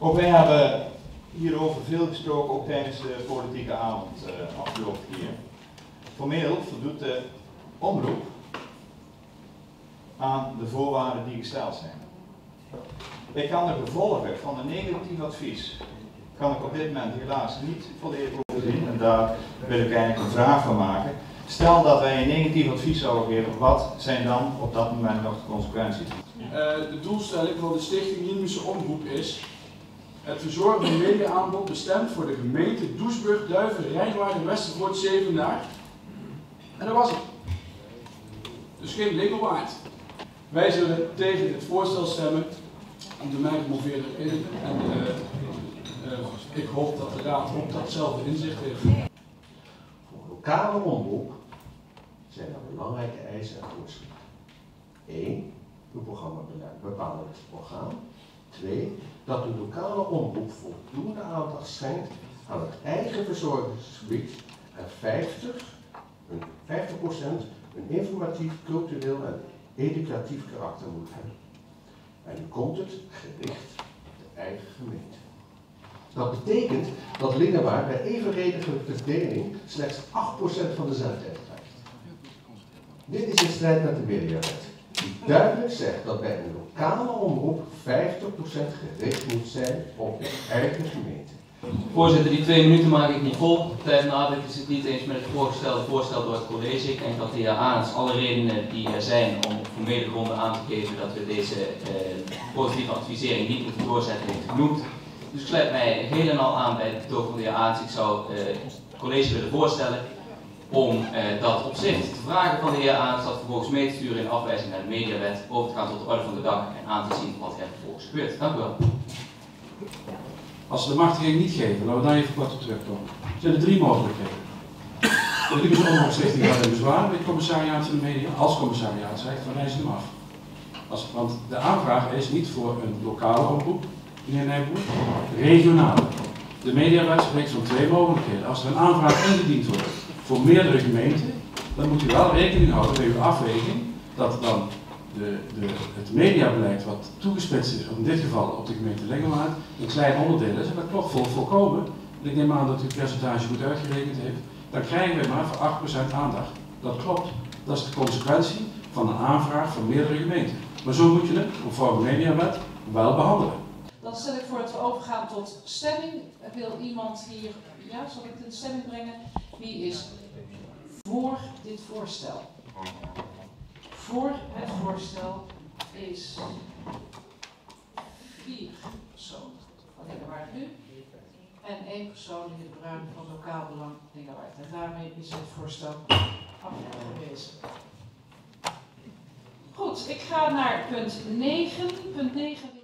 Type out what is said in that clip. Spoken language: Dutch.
Ook wij hebben hierover veel gesproken, ook tijdens de politieke avond afgelopen keer. Formeel voldoet de omroep aan de voorwaarden die gesteld zijn. Ik kan de gevolgen van een negatief advies, kan ik op dit moment helaas niet volledig overzien en daar wil ik eigenlijk een vraag van maken. Stel dat wij een negatief advies zouden geven, wat zijn dan op dat moment nog de consequenties? De doelstelling van de Stichting Dynamische Omroep is het verzorgen van media-aanbod bestemd voor de gemeente Doesburg, Duiven, Rijnwaarden, Westervoort, Zevenaar. En dat was het. Dus geen legal waard. Wij zullen tegen dit voorstel stemmen om de mij gemoveerde redenen. En ik hoop dat de Raad ook datzelfde inzicht heeft. Voor een lokale omroep zijn er belangrijke eisen en voorschriften. 1. Uw programmabeleid bepaalt het orgaan. 2. Dat de lokale omroep voldoende aandacht schenkt aan het eigen verzorgingsgebied en 50% een informatief, cultureel en educatief karakter moet hebben. En nu komt het gericht op de eigen gemeente. Dat betekent dat Lingewaard bij evenredige verdeling slechts 8% van de zendtijd krijgt. Dit is in strijd met de mediawet, die duidelijk zegt dat bij een lokale omroep 50% gericht moet zijn op de eigen gemeente. Voorzitter, die 2 minuten maak ik niet vol. Tijd nadruk is het niet eens met het voorgestelde voorstel door het college. Ik denk dat de heer Arends alle redenen die er zijn om op formele gronden aan te geven dat we deze positieve advisering niet moeten doorzetten heeft genoemd. Dus ik sluit mij heel en al aan bij het betoog van de heer Arends. Ik zou het college willen voorstellen om dat op zich te vragen van de heer Arends, dat vervolgens mee te sturen in afwijzing naar de mediawet, over te gaan tot de orde van de dag en aan te zien wat er vervolgens gebeurt. Dank u wel. Als ze de machtiging niet geven, laten we daar even kort op terugkomen. Er zijn er 3 mogelijkheden. De Dynamische Omroepstichting gaat in bezwaar bij het commissariaat van de media. Als commissariaat zegt, dan wijzen ze hem af. Want de aanvraag is niet voor een lokale omroep, meneer Nijboer, regionale. De mediawet spreekt van 2 mogelijkheden. Als er een aanvraag ingediend wordt voor meerdere gemeenten, dan moet u wel rekening houden bij uw afweging dat dan het mediabeleid wat toegespitst is, in dit geval op de gemeente Lingewaard, een klein onderdeel is, en dat klopt volkomen. En ik neem aan dat u het percentage goed uitgerekend heeft, dan krijgen we maar voor 8% aandacht. Dat klopt. Dat is de consequentie van een aanvraag van meerdere gemeenten. Maar zo moet je het, conform de mediawet, wel behandelen. Dan stel ik voor dat we overgaan tot stemming. Wil iemand hier, ja, zal ik het in stemming brengen? Wie is voor dit voorstel? Voor het voorstel is 4 personen van Lingewaard nu en 1 persoon, de heer Bruin van Lokaal Belang Lingewaard. En daarmee is het voorstel afgewezen. Goed, ik ga naar punt 9. Punt 9.